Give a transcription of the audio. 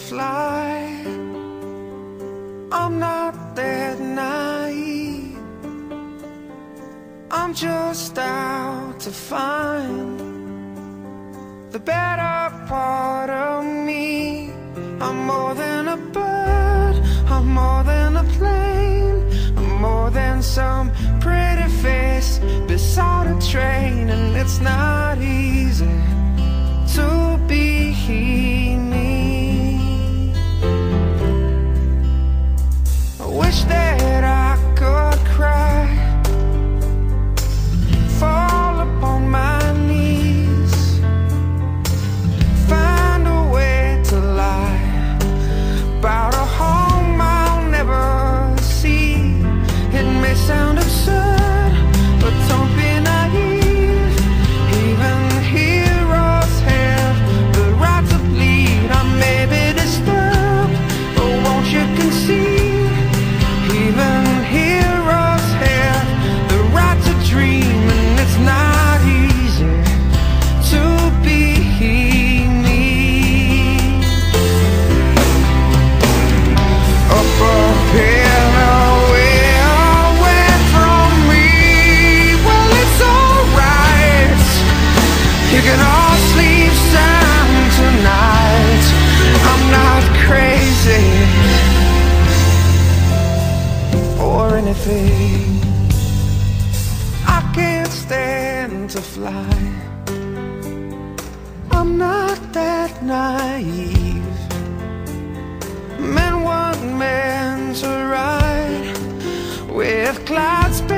fly. I'm not that naive, I'm just out to find the better part of me. I'm more than a bird, I'm more than a plane, I'm more than some pretty face beside a train. And it's not easy to be me. I wish that I could cry, fall upon my knees, find a way to lie about a home I'll never see. It may sound absurd, but don't be naive. Even heroes have the right to bleed. I may be disturbed, but won't you concede? Even heroes have the right to dream. And it's not easy to be me. Up a hill away, away from me. Well, it's alright, you can all sleep sound tonight. I'm not crazy or anything. I can't stand to fly, I'm not that naive. Men weren't meant to ride with clouds